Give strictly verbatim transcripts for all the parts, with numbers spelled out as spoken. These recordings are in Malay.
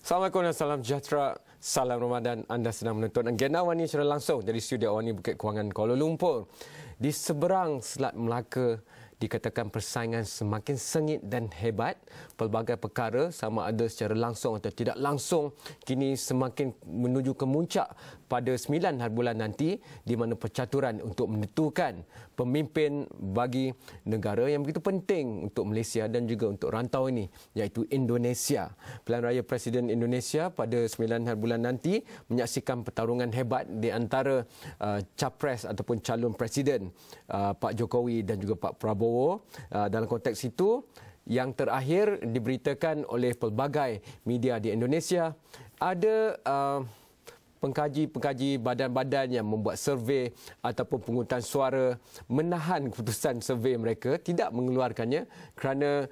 Assalamualaikum dan salam sejahtera. Salam Ramadan. Anda sedang menonton Agenda Awani secara langsung dari studio Awani Bukit Kewangan, Kuala Lumpur. Di seberang Selat Melaka, dikatakan persaingan semakin sengit dan hebat. Pelbagai perkara sama ada secara langsung atau tidak langsung kini semakin menuju ke muncak pada sembilan hari bulan nanti, di mana percaturan untuk menentukan pemimpin bagi negara yang begitu penting untuk Malaysia dan juga untuk rantau ini, iaitu Indonesia. Pilihan Raya Presiden Indonesia pada sembilan hari bulan nanti menyaksikan pertarungan hebat di antara uh, capres ataupun calon presiden uh, Pak Jokowi dan juga Pak Prabowo. Uh, dalam konteks itu, yang terakhir diberitakan oleh pelbagai media di Indonesia, ada uh, pengkaji-pengkaji badan-badan yang membuat survei ataupun pungutan suara menahan keputusan survei mereka, tidak mengeluarkannya kerana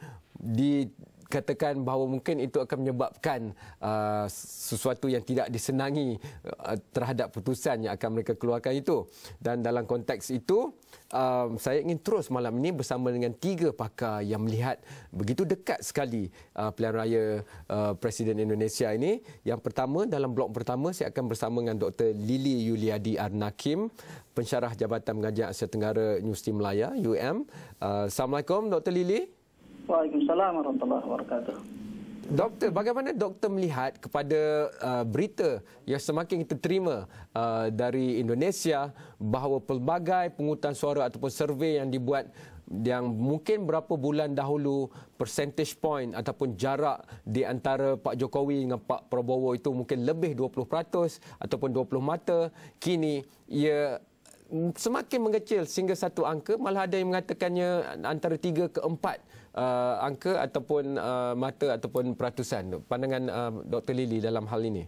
dikatakan bahawa mungkin itu akan menyebabkan uh, sesuatu yang tidak disenangi uh, terhadap putusan yang akan mereka keluarkan itu. Dan dalam konteks itu, um, saya ingin terus malam ini bersama dengan tiga pakar yang melihat begitu dekat sekali uh, pilihan raya uh, Presiden Indonesia ini. Yang pertama, dalam blok pertama, saya akan bersama dengan Doktor Lily Yuliadi Arnakim, pensyarah Jabatan Mengajian Asia Tenggara Universiti Malaya, U M. Uh, Assalamualaikum, Doktor Lily. Waalaikumsalam warahmatullahi wabarakatuh. Doktor, bagaimana doktor melihat kepada uh, berita yang semakin kita terima uh, dari Indonesia bahawa pelbagai pungutan suara ataupun survei yang dibuat yang mungkin berapa bulan dahulu percentage point ataupun jarak di antara Pak Jokowi dengan Pak Prabowo itu mungkin lebih dua puluh peratus ataupun dua puluh mata, kini ia semakin mengecil sehingga satu angka, malah ada yang mengatakannya antara tiga ke empat uh, angka ataupun uh, mata ataupun peratusan. Pandangan uh, Doktor Lily dalam hal ini?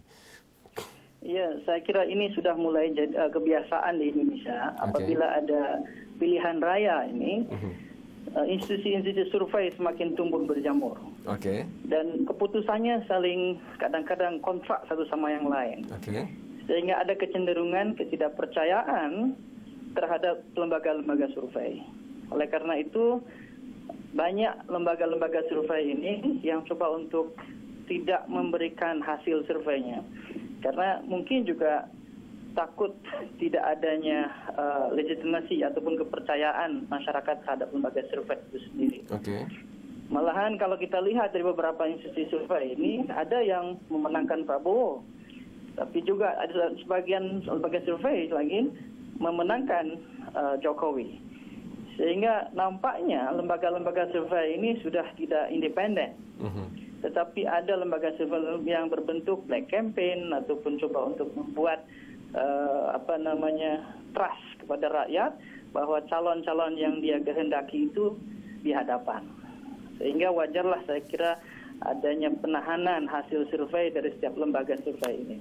Ya, saya kira ini sudah mulai jadi uh, kebiasaan di Indonesia. Apabila okay. ada pilihan raya ini, uh-huh. uh, institusi-institusi survei semakin tumbuh berjamur. Okay. Dan keputusannya saling kadang-kadang kontrak satu sama yang lain. Okay. Sehingga ada kecenderungan ketidakpercayaan terhadap lembaga-lembaga survei. Oleh karena itu, banyak lembaga-lembaga survei ini yang coba untuk tidak memberikan hasil surveinya. Karena mungkin juga takut tidak adanya uh, legitimasi ataupun kepercayaan masyarakat terhadap lembaga survei itu sendiri. Okay. Malahan kalau kita lihat dari beberapa institusi survei ini, ada yang memenangkan Prabowo. Tapi juga ada sebagian lembaga survei lagi memenangkan uh, Jokowi. Sehingga nampaknya lembaga-lembaga survei ini sudah tidak independen. Uh-huh. Tetapi ada lembaga survei yang berbentuk black campaign ataupun coba untuk membuat uh, apa namanya trust kepada rakyat bahwa calon-calon yang dia kehendaki itu di hadapan. Sehingga wajarlah saya kira adanya penahanan hasil survei dari setiap lembaga survei ini.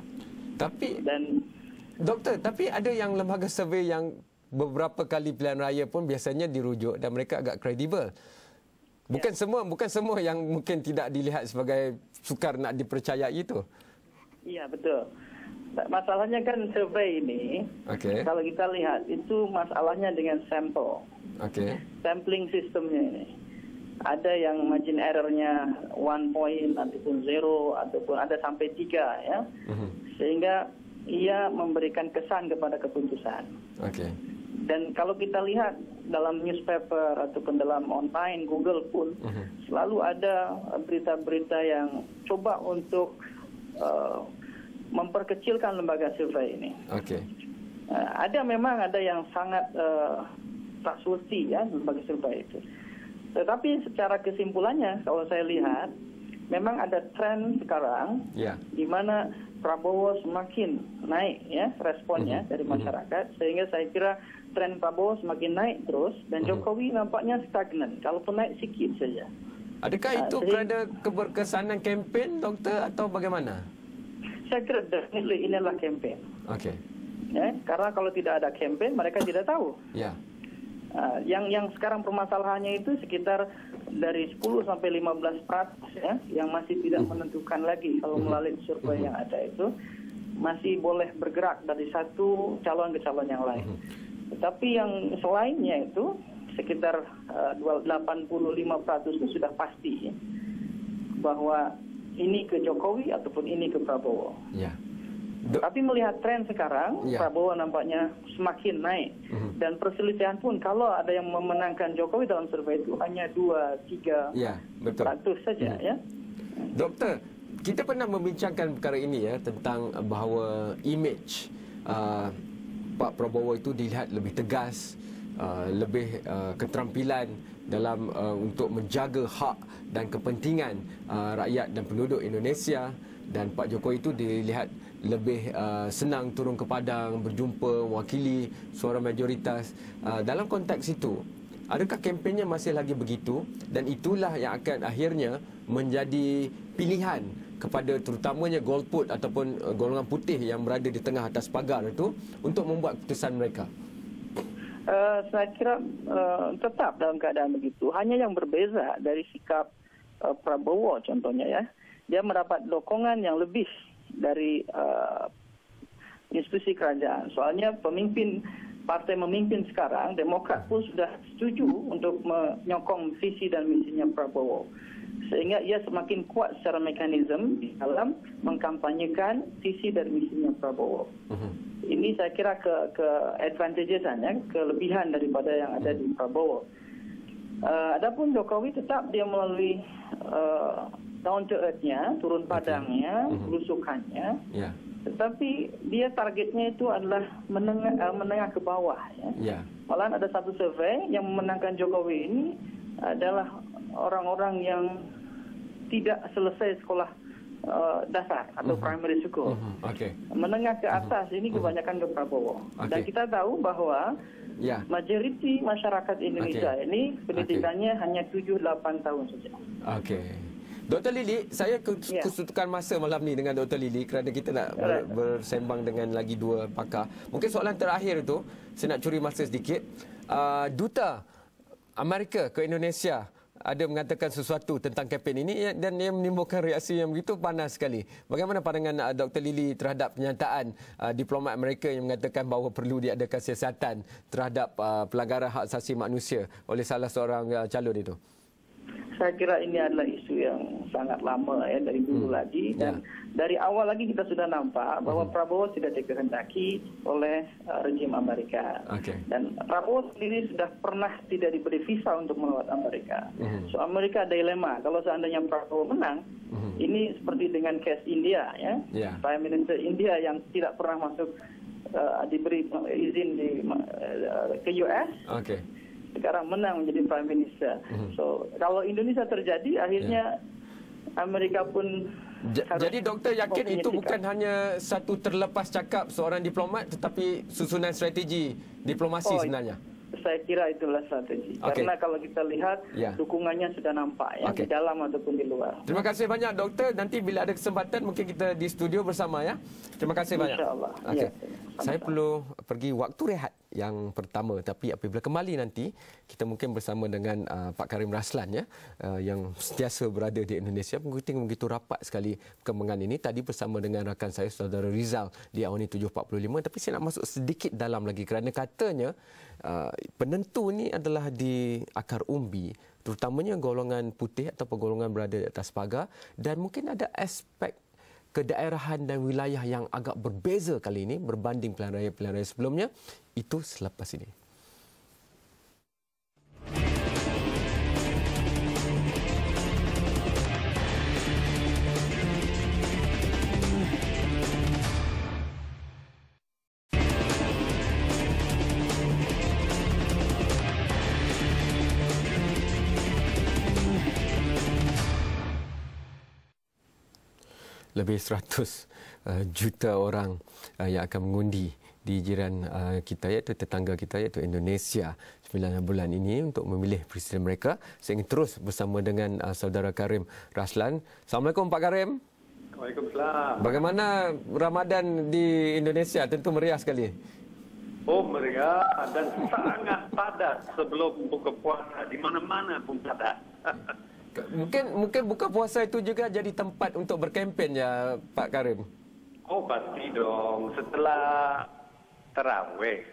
Tapi dan doktor, tapi ada yang lembaga survei yang beberapa kali pilihan raya pun biasanya dirujuk dan mereka agak kredibel. Bukan ya. semua, bukan semua yang mungkin tidak dilihat sebagai sukar nak dipercayai itu. Iya, betul. Masalahnya kan survei ini, okay. kalau kita lihat itu masalahnya dengan sampel. Okay. Sampling sistemnya ini. Ada yang margin error-nya one point ataupun zero ataupun ada sampai tiga ya. Uh-huh. Sehingga ia memberikan kesan kepada keputusan. Okay. Dan kalau kita lihat dalam newspaper ataupun dalam online, Google pun uh-huh. selalu ada berita-berita yang coba untuk uh, memperkecilkan lembaga survei ini. Okay. Uh, ada memang ada yang sangat uh, trustworthy ya lembaga survei itu. Tetapi secara kesimpulannya kalau saya lihat memang ada tren sekarang yeah. di mana Prabowo semakin naik ya responnya uh-huh. dari masyarakat, uh-huh. sehingga saya kira tren Prabowo semakin naik terus dan uh-huh. Jokowi nampaknya stagnan, kalaupun naik sikit saja. Adakah itu uh, kerana keberkesanan kempen, doktor, atau bagaimana? Saya kira definitely inilah kempen. Okey. Ya, karena kalau tidak ada kempen mereka tidak tahu. Ya. Yeah. Uh, yang yang sekarang permasalahannya itu sekitar dari sepuluh sampai lima belas peratus ya, yang masih tidak menentukan lagi kalau melalui survei yang ada itu masih boleh bergerak dari satu calon ke calon yang lain. Tetapi yang selainnya itu sekitar uh, delapan puluh lima peratus itu sudah pasti ya, bahwa ini ke Jokowi ataupun ini ke Prabowo. Ya. Tapi melihat tren sekarang, ya. Prabowo nampaknya semakin naik. Uh-huh. Dan perselisihan pun kalau ada yang memenangkan Jokowi dalam survei itu hanya dua, tiga ya, betul. peratus saja. Uh-huh. Ya. Doktor, kita pernah membincangkan perkara ini ya tentang bahawa imej uh, Pak Prabowo itu dilihat lebih tegas, uh, lebih uh, keterampilan dalam uh, untuk menjaga hak dan kepentingan uh, rakyat dan penduduk Indonesia, dan Pak Jokowi itu dilihat lebih uh, senang turun ke padang, berjumpa, mewakili suara majoritas. Uh, dalam konteks itu, adakah kempennya masih lagi begitu, dan itulah yang akan akhirnya menjadi pilihan kepada terutamanya golput ataupun uh, golongan putih yang berada di tengah atas pagar itu untuk membuat keputusan mereka? Uh, saya kira uh, tetap dalam keadaan begitu. Hanya yang berbeza dari sikap uh, Prabowo contohnya ya, dia mendapat dukungan yang lebih dari uh, institusi kerajaan. Soalnya pemimpin partai memimpin sekarang, Demokrat pun sudah setuju untuk menyokong visi dan misinya Prabowo. Sehingga ia semakin kuat secara mekanisme di dalam mengkampanyekan visi dan misinya Prabowo. Uh-huh. Ini saya kira ke, ke advantagesan, ya, kelebihan daripada yang ada di Prabowo. Uh, adapun Jokowi tetap dia melalui uh, down to earth-nya, turun padangnya, okay. belusukannya. Yeah. Tetapi dia targetnya itu adalah menengah, uh, menengah ke bawah. Ya. Yeah. Malahan ada satu survei yang memenangkan Jokowi ini adalah orang-orang yang tidak selesai sekolah uh, dasar atau uh-huh. primary school. Uh-huh. Okay. Menengah ke atas uh-huh. ini kebanyakan ke Prabowo. Okay. Dan kita tahu bahwa yeah. majoriti masyarakat Indonesia okay. ini pendidikannya okay. hanya tujuh lapan tahun saja. Okey. Doktor Lily, saya kesutukan masa malam ni dengan Doktor Lily kerana kita nak ber, bersembang dengan lagi dua pakar. Mungkin soalan terakhir itu, saya nak curi masa sedikit. Uh, Duta Amerika ke Indonesia ada mengatakan sesuatu tentang kempen ini dan ia menimbulkan reaksi yang begitu panas sekali. Bagaimana pandangan uh, Doktor Lily terhadap pernyataan uh, diplomat Amerika yang mengatakan bahawa perlu diadakan siasatan terhadap uh, pelanggaran hak asasi manusia oleh salah seorang uh, calon itu? Saya kira ini adalah isu yang sangat lama ya dari dulu hmm. lagi, dan yeah. dari awal lagi kita sudah nampak bahwa hmm. Prabowo tidak dikehendaki oleh uh, rejim Amerika. Okay. Dan Prabowo sendiri sudah pernah tidak diberi visa untuk melawat Amerika. Hmm. So Amerika dilema, kalau seandainya Prabowo menang, hmm. ini seperti dengan case India ya, yeah. Prime Minister India yang tidak pernah masuk uh, diberi izin di uh, ke U S. Okay. Sekarang menang menjadi Prime Minister. Mm-hmm. So kalau Indonesia terjadi, akhirnya yeah. Amerika pun. J- jadi doktor yakin itu bukan hanya satu terlepas cakap seorang diplomat, tetapi susunan strategi diplomasi oh, sebenarnya. Saya kira itulah strategi. Okay. Karena kalau kita lihat yeah. dukungannya sudah nampak ya, okay. di dalam ataupun di luar. Terima kasih banyak doktor. Nanti bila ada kesempatan mungkin kita di studio bersama ya. Terima kasih banyak. InsyaAllah. Okay. Ya, saya perlu pergi waktu rehat yang pertama, tapi apabila kembali nanti kita mungkin bersama dengan uh, Pak Karim Raslan ya, uh, yang sentiasa berada di Indonesia mengikuti begitu rapat sekali perkembangan ini. Tadi bersama dengan rakan saya Saudara Rizal di Awani tujuh empat puluh lima, tapi saya nak masuk sedikit dalam lagi kerana katanya uh, penentu ini adalah di akar umbi, terutamanya golongan putih atau golongan berada di atas pagar, dan mungkin ada aspek kedaerahan dan wilayah yang agak berbeza kali ini berbanding pilihan raya-pilihan raya sebelumnya. Itu selepas ini. Lebih seratus uh, juta orang uh, yang akan mengundi di jiran uh, kita, iaitu tetangga kita, iaitu Indonesia, sembilan bulan ini untuk memilih presiden mereka. Saya ingin terus bersama dengan uh, Saudara Karim Raslan. Assalamualaikum Pak Karim. Waalaikumsalam. Bagaimana Ramadan di Indonesia? Tentu meriah sekali. Oh, meriah dan sangat padat sebelum buka puasa. Di mana-mana pun padat. Mungkin mungkin buka puasa itu juga jadi tempat untuk berkempen ya Pak Karim. Oh pasti dong, setelah tarawih.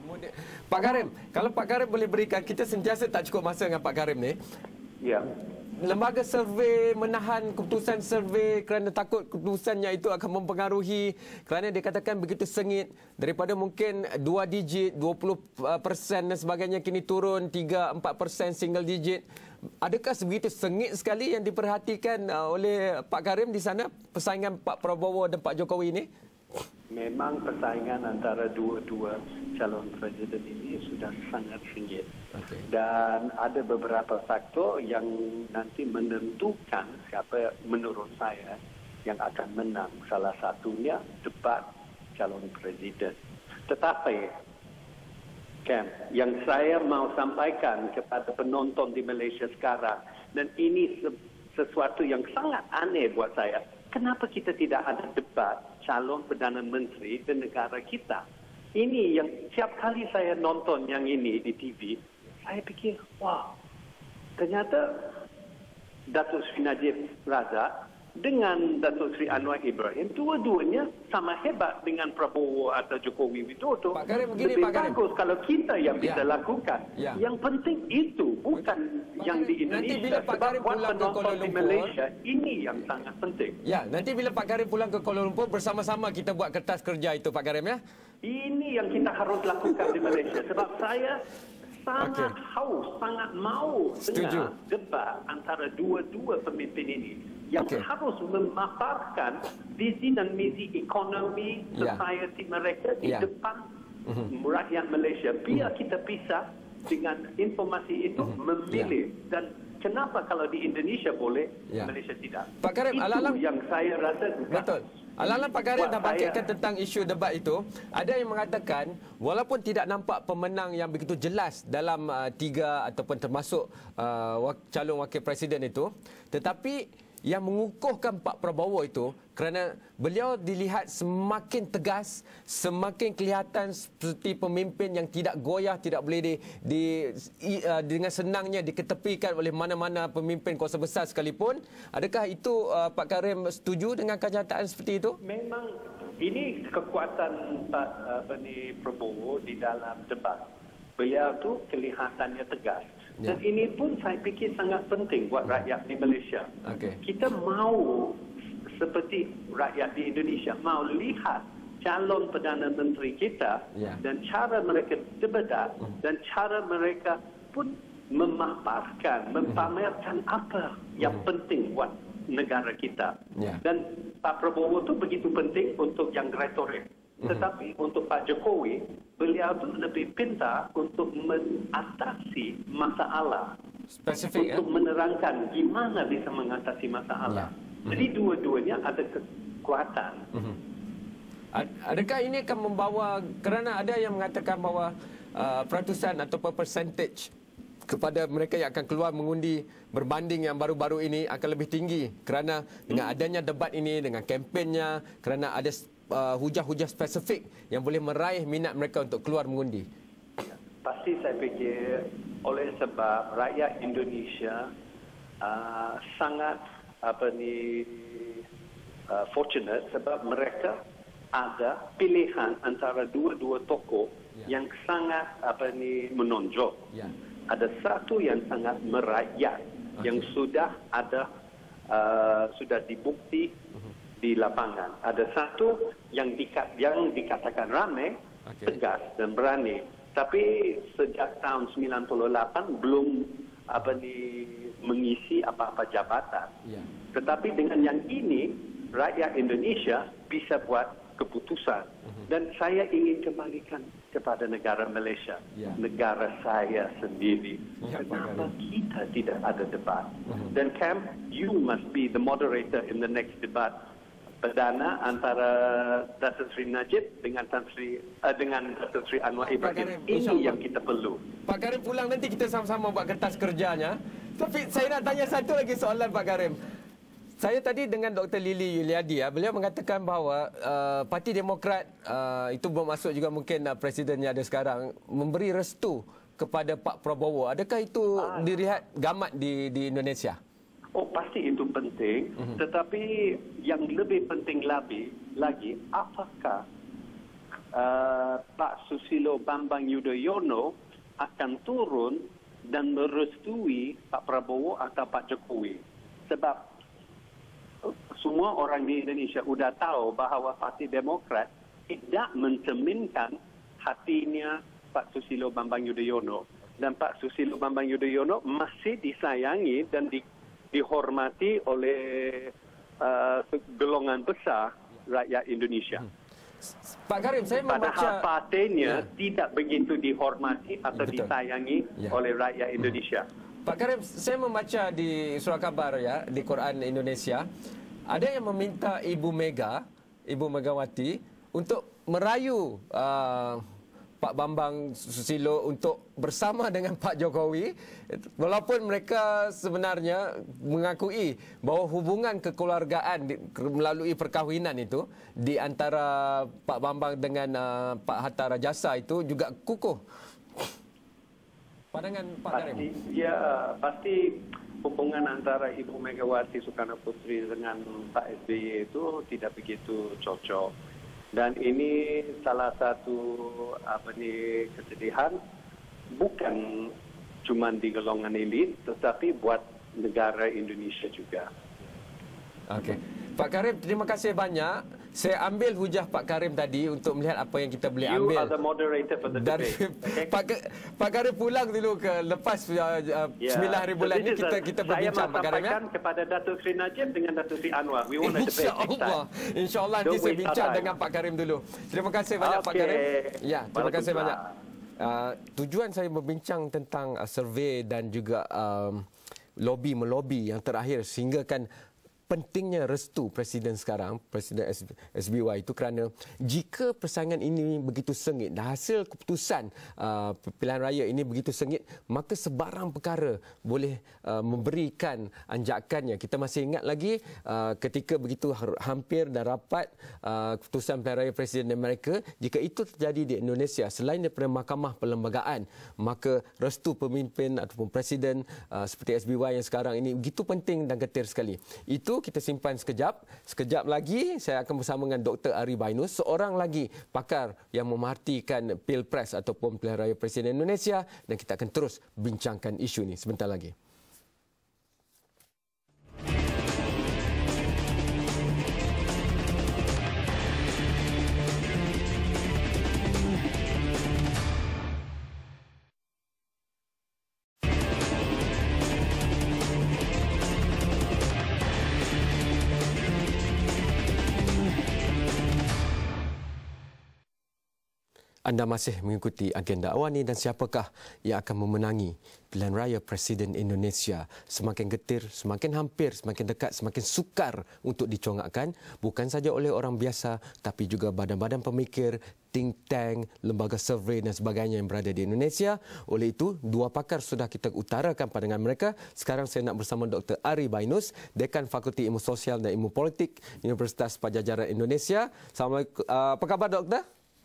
Pak Karim, kalau Pak Karim boleh berikan, kita sentiasa tak cukup masa dengan Pak Karim ni. Ya. lembaga survei menahan keputusan survei kerana takut keputusannya itu akan mempengaruhi, kerana dia katakan begitu sengit, daripada mungkin dua digit, dua puluh peratus dan sebagainya, kini turun tiga empat peratus single digit. Adakah sebegitu sengit sekali yang diperhatikan oleh Pak Karim di sana, persaingan Pak Prabowo dan Pak Jokowi ini? Memang persaingan antara dua-dua calon presiden ini sudah sangat sengit. Okay. Dan ada beberapa faktor yang nanti menentukan siapa menurut saya yang akan menang. Salah satunya debat calon presiden. Tetapi, Cam, yang saya mau sampaikan kepada penonton di Malaysia sekarang, dan ini sesuatu yang sangat aneh buat saya, kenapa kita tidak ada debat calon Perdana Menteri di negara kita? Ini yang setiap kali saya nonton yang ini di T V, saya fikir, wow, ternyata Datuk Seri Najib Razak dengan Datuk Seri Anwar Ibrahim, dua-duanya sama hebat dengan Prabowo atau Jokowi Widodo. Pak Karim, begini, Lebih Pak Karim. bagus kalau kita yang bisa Ya. lakukan. Ya. Yang penting itu, bukan Pak yang Karim, di nanti Indonesia. bila Pak Sebab Karim buat pulang ke penonton Kuala di Lumpur, Malaysia, ini yang sangat penting. Ya, nanti bila Pak Karim pulang ke Kuala Lumpur, bersama-sama kita buat kertas kerja itu, Pak Karim, ya? Ini yang kita harus lakukan di Malaysia. Sebab saya sangat Okey. haus, sangat mau Setuju. dengar debat antara dua-dua pemimpin ini yang Okey. harus memaparkan visi dan misi ekonomi Ya. society mereka di Ya. depan rakyat Malaysia. Biar kita bisa dengan informasi itu memilih. Dan kenapa kalau di Indonesia boleh, Ya. Malaysia tidak? Pak Karim, itu alang-alang- yang saya rasa Betul. Alang-alang Pak Karim Buat dah bangkitkan saya- tentang isu debat itu, ada yang mengatakan walaupun tidak nampak pemenang yang begitu jelas dalam uh, tiga ataupun termasuk uh, wak- calon wakil presiden itu, tetapi yang mengukuhkan Pak Prabowo itu kerana beliau dilihat semakin tegas, semakin kelihatan seperti pemimpin yang tidak goyah, tidak boleh di, di i, uh, dengan senangnya diketepikan oleh mana-mana pemimpin kuasa besar sekalipun. Adakah itu uh, Pak Karim setuju dengan kenyataan seperti itu? Memang ini kekuatan Pak apa ni Prabowo di dalam debat. Beliau tu kelihatannya tegas. Ya. Dan ini pun saya fikir sangat penting buat rakyat di Malaysia. Okey. Kita mau seperti rakyat di Indonesia mau lihat calon Perdana Menteri kita Ya. dan cara mereka debat dan cara mereka pun memaparkan, mempamerkan apa yang penting buat negara kita. Ya. Dan Pak Prabowo tu begitu penting untuk yang retorik. Tetapi untuk Pak Jokowi, beliau tu lebih pintar untuk mengatasi masalah. Spesifik, Untuk eh? menerangkan gimana bisa mengatasi masalah. Ya. Jadi dua-duanya ada kekuatan. Ad- Adakah ini akan membawa, kerana ada yang mengatakan bahawa uh, peratusan ataupun percentage kepada mereka yang akan keluar mengundi berbanding yang baru-baru ini akan lebih tinggi kerana dengan adanya debat ini, dengan kempennya, kerana ada uh, hujah-hujah spesifik yang boleh meraih minat mereka untuk keluar mengundi. Pasti saya fikir oleh sebab rakyat Indonesia uh, sangat apa ni uh, fortunate sebab mereka ada pilihan antara dua-dua tokoh Ya. yang sangat apa ni menonjol. Ya. Ada satu yang sangat merakyat Okey. yang sudah ada uh, sudah dibukti di lapangan. Ada satu yang dikat, yang dikatakan ramai, Okey. tegas dan berani. Tapi sejak tahun sembilan puluh lapan belum apa ni mengisi apa-apa jabatan. Ya. Tetapi dengan yang ini rakyat Indonesia bisa buat keputusan. Dan saya ingin kembalikan kepada negara Malaysia, Ya. negara saya sendiri. Ya, Pak Kenapa Karim. kita tidak ada debat? Mhm. Dan Cam, you must be the moderator in the next debate perdana antara Datuk Seri Najib dengan Tan Sri uh, dengan Datuk Seri Anwar Pak Ibrahim. Karim, Ini insyaAllah. yang kita perlu. Pak Karim pulang nanti kita sama-sama buat kertas kerjanya. Tapi saya nak tanya satu lagi soalan Pak Karim. Saya tadi dengan Doktor Lily Yuliadi, ya, beliau mengatakan bahawa uh, Parti Demokrat, uh, itu bermaksud juga mungkin uh, Presiden yang ada sekarang, memberi restu kepada Pak Prabowo. Adakah itu Ah. dilihat gamat di, di Indonesia? Oh, pasti itu penting. Mhm. Tetapi yang lebih penting lagi, lagi apakah uh, Pak Susilo Bambang Yudhoyono akan turun dan merestui Pak Prabowo atau Pak Jokowi. Sebab semua orang di Indonesia sudah tahu bahawa Parti Demokrat tidak mencerminkan hatinya Pak Susilo Bambang Yudhoyono. Dan Pak Susilo Bambang Yudhoyono masih disayangi dan di, dihormati oleh uh, golongan besar rakyat Indonesia. Pak Karim, saya membaca... Padahal partainya ya. tidak begitu dihormati atau Betul. disayangi ya. oleh rakyat Indonesia. Pak Karim, saya membaca di surat kabar ya, di Quran Indonesia, ada yang meminta Ibu Mega, Ibu Megawati, untuk merayu uh, Pak Bambang Susilo untuk bersama dengan Pak Jokowi, walaupun mereka sebenarnya mengakui bahawa hubungan kekeluargaan di, melalui perkahwinan itu di antara Pak Bambang dengan uh, Pak Hatta Rajasa itu juga kukuh. Pandangan Pak Karim? Pasti, ya, pasti hubungan antara Ibu Megawati Soekarno Putri dengan Pak S B Y itu tidak begitu cocok. Dan ini salah satu apa nih kesedihan, bukan cuma di golongan elit, tetapi buat negara Indonesia juga. Okey, Pak Karim, terima kasih banyak. Saya ambil hujah Pak Karim tadi untuk melihat apa yang kita boleh ambil. You are the moderator for the dari debate. Okay? Pak, Pak Karim pulang dulu ke lepas uh, uh, yeah. sembilan hari bulan so, ini kita kita berbincang Pak Karim. Saya mahu kepada Datuk Sri Najib dengan Datuk Sri Anwar. We want a debate next time. InsyaAllah nanti saya bincang dengan Pak Karim dulu. Terima kasih banyak okay. Pak Karim. Ya, terima kasih banyak. Uh, tujuan saya berbincang tentang uh, survei dan juga um, lobby melobi yang terakhir sehingga kan pentingnya restu Presiden sekarang, Presiden S B Y itu kerana jika persaingan ini begitu sengit dan hasil keputusan uh, pilihan raya ini begitu sengit, maka sebarang perkara boleh uh, memberikan anjakannya. Kita masih ingat lagi uh, ketika begitu hampir dan rapat uh, keputusan pilihan raya Presiden Amerika, jika itu terjadi di Indonesia, selain daripada mahkamah perlembagaan, maka restu pemimpin ataupun Presiden uh, seperti S B Y yang sekarang ini begitu penting dan getir sekali. Itu kita simpan sekejap. Sekejap lagi saya akan bersama dengan Doktor Ari Bainus, seorang lagi pakar yang memerhatikan Pilpres ataupun Pilihan Raya Presiden Indonesia, dan kita akan terus bincangkan isu ini sebentar lagi. Anda masih mengikuti agenda awal ini, dan siapakah yang akan memenangi pilihan raya Presiden Indonesia? Semakin getir, semakin hampir, semakin dekat, semakin sukar untuk dicongakkan, bukan saja oleh orang biasa tapi juga badan-badan pemikir, think tank, lembaga survei dan sebagainya yang berada di Indonesia. Oleh itu, dua pakar sudah kita utarakan pandangan mereka. Sekarang saya nak bersama Doktor Ari Bainus, Dekan Fakulti Ilmu Sosial dan Ilmu Politik Universitas Padjadjaran Indonesia. Assalamualaikum. Uh, apa khabar, Doktor?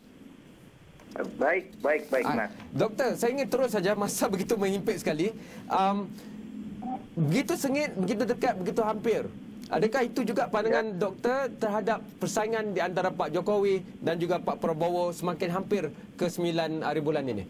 Baik, baik, baik, Mas. Ah, Doktor, saya ingin terus saja, masa begitu menyimpit sekali. Um, begitu sengit, begitu dekat, begitu hampir. Adakah itu juga pandangan ya. Doktor terhadap persaingan di antara Pak Jokowi dan juga Pak Prabowo semakin hampir ke sembilan hari bulan ini?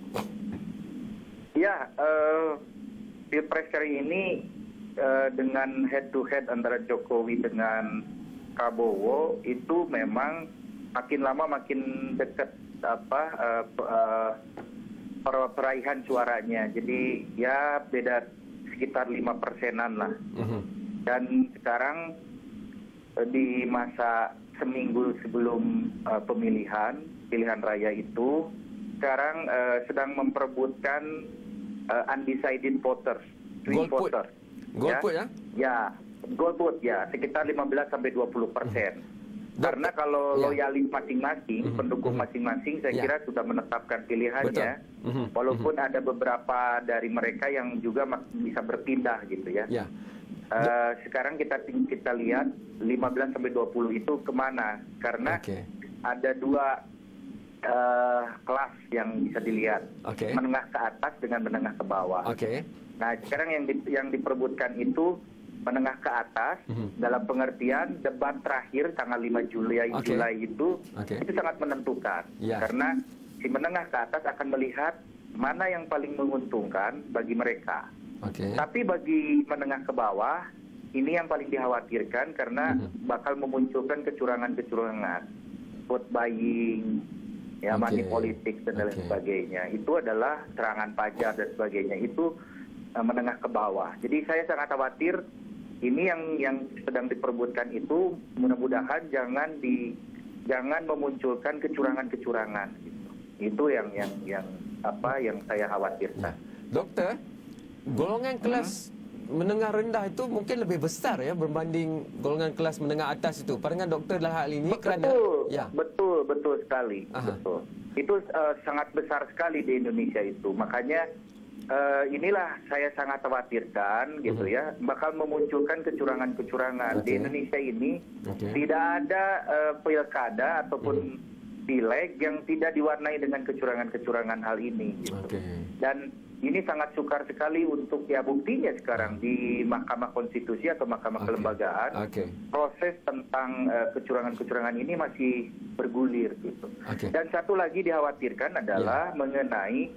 Ya, uh, Pilpres kali ini uh, dengan head to head antara Jokowi dengan Prabowo itu memang makin lama makin dekat apa uh, uh, peraihan suaranya. Jadi ya beda sekitar lima persenan lah. Uh-huh. Dan sekarang uh, di masa seminggu sebelum uh, pemilihan pilihan raya itu, sekarang uh, sedang memperebutkan uh, undecided voters, swing voters. Golput ya? Ya, golput ya, sekitar lima belas sampai dua puluh persen. Uh-huh. Karena kalau ya. loyalis masing-masing, mm-hmm. pendukung masing-masing, saya ya. kira sudah menetapkan pilihannya. Mm-hmm. Walaupun mm-hmm. ada beberapa dari mereka yang juga bisa berpindah gitu ya. ya. Uh, sekarang kita kita lihat lima belas sampai dua puluh itu kemana? Karena okay. ada dua uh, kelas yang bisa dilihat, okay. menengah ke atas dengan menengah ke bawah. Okay. Nah sekarang yang di, yang diperebutkan itu menengah ke atas, mm-hmm. dalam pengertian debat terakhir tanggal lima Juli, okay. Juli itu okay. itu sangat menentukan. Yeah. Karena si menengah ke atas akan melihat mana yang paling menguntungkan bagi mereka. Okay. Tapi bagi menengah ke bawah, ini yang paling dikhawatirkan karena mm-hmm. bakal memunculkan kecurangan-kecurangan, vote buying, ya okay. money politik dan lain okay. sebagainya. Itu adalah serangan pajak dan sebagainya. Itu uh, menengah ke bawah. Jadi saya sangat khawatir ini yang yang sedang diperbutkan itu mudah-mudahan jangan di jangan memunculkan kecurangan-kecurangan. Gitu. Itu yang yang yang apa yang saya khawatirkan. Nah, dokter, golongan kelas hmm? menengah rendah itu mungkin lebih besar ya berbanding golongan kelas menengah atas itu. Pandangan dokter dalam hal ini betul, kerana ya. betul betul sekali. Aha. Betul. Itu uh, sangat besar sekali di Indonesia itu. Makanya uh, inilah saya sangat khawatirkan gitu uh-huh. ya, bakal memunculkan kecurangan-kecurangan. Okay. Di Indonesia ini okay. tidak ada uh, pilkada ataupun uh-huh. pileg yang tidak diwarnai dengan kecurangan-kecurangan hal ini gitu. Okay. Dan ini sangat sukar sekali untuk ya buktinya sekarang di Mahkamah Konstitusi atau Mahkamah okay. Kelembagaan okay. proses tentang uh, kecurangan-kecurangan ini masih bergulir gitu. Okay. Dan satu lagi dikhawatirkan adalah yeah. mengenai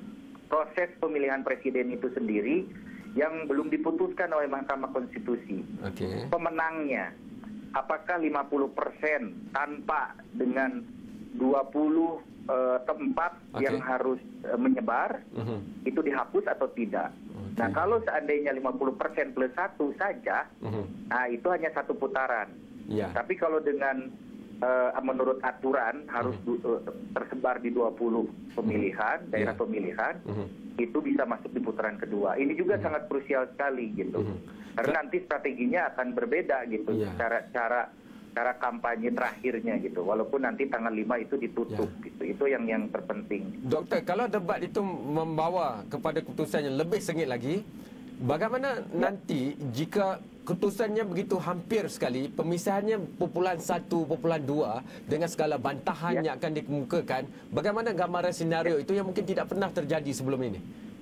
proses pemilihan presiden itu sendiri yang belum diputuskan oleh Mahkamah Konstitusi. Okay. Pemenangnya apakah lima puluh persen tanpa dengan dua puluh uh, tempat okay. yang harus uh, menyebar uh-huh. itu dihapus atau tidak. Okay. Nah, kalau seandainya lima puluh persen plus satu saja, uh-huh. nah itu hanya satu putaran. Yeah. Tapi kalau dengan uh, menurut aturan harus uh-huh. uh, tersebar di dua puluh pemilihan, uh-huh. daerah yeah. pemilihan, uh-huh. itu bisa masuk di putaran kedua. Ini juga uh-huh. sangat krusial sekali gitu. Uh-huh. Karena nanti strateginya akan berbeda gitu, yeah. cara-cara cara kampanye terakhirnya gitu, walaupun nanti tanggal lima itu ditutup ya. Gitu. Itu yang yang terpenting. Doktor, kalau debat itu membawa kepada keputusan yang lebih sengit lagi, bagaimana ya. nanti jika keputusannya begitu hampir sekali, pemisahannya pupulan satu, pupulan dua dengan segala bantahan ya. yang akan dikemukakan, bagaimana gambaran senario ya. itu yang mungkin tidak pernah terjadi sebelum ini?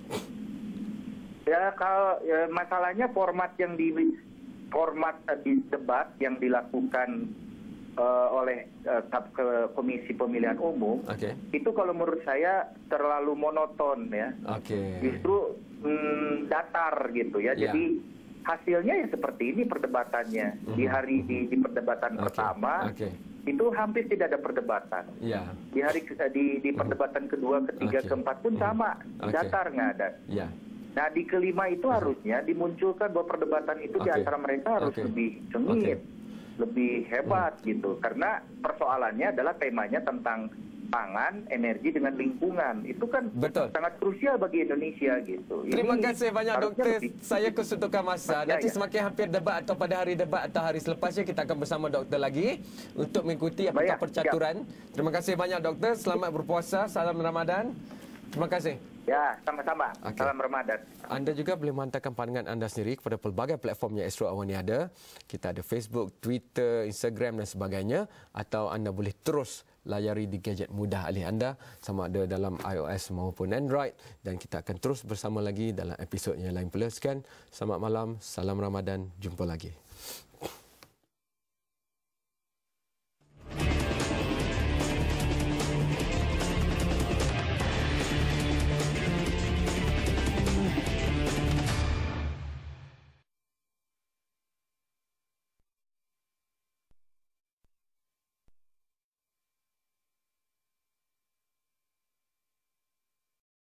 Ya, kalau ya, masalahnya format yang di format uh, di debat yang dilakukan uh, oleh uh, ke Komisi Pemilihan Umum okay. itu kalau menurut saya terlalu monoton ya, okay. justru mm, datar gitu ya. Yeah. Jadi hasilnya ya seperti ini perdebatannya mm-hmm. di hari di, di perdebatan okay. pertama okay. itu hampir tidak ada perdebatan. Yeah. Di hari di, di perdebatan kedua, ketiga, okay. keempat pun mm-hmm. sama okay. datar nggak ada. Yeah. Nah, di kelima itu harusnya dimunculkan bahwa perdebatan itu okay. di antara mereka harus okay. lebih sengit, okay. lebih hebat hmm. gitu. Karena persoalannya adalah temanya tentang pangan, energi dengan lingkungan. Itu kan Betul. sangat krusial bagi Indonesia gitu. Terima Ini kasih banyak dokter. Lebih... Saya kesuntukan masa. Nanti ya. semakin hampir debat atau pada hari debat atau hari selepasnya kita akan bersama dokter lagi untuk mengikuti apakah percaturan. Siap. Terima kasih banyak dokter. Selamat berpuasa. Salam Ramadan. Terima kasih. Ya, sama-sama. Okay. Salam Ramadan. Anda juga boleh menghantarkan pandangan anda sendiri kepada pelbagai platform yang Astro Awani ada. Kita ada Facebook, Twitter, Instagram dan sebagainya. Atau anda boleh terus layari di gadget mudah alih anda sama ada dalam iOS maupun Android. Dan kita akan terus bersama lagi dalam episod yang lain pula. Sekian, selamat malam, salam Ramadan, jumpa lagi.